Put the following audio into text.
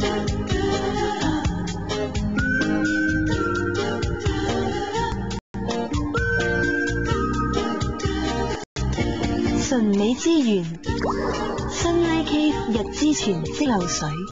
純美之源，新 Nike 日之泉即流水。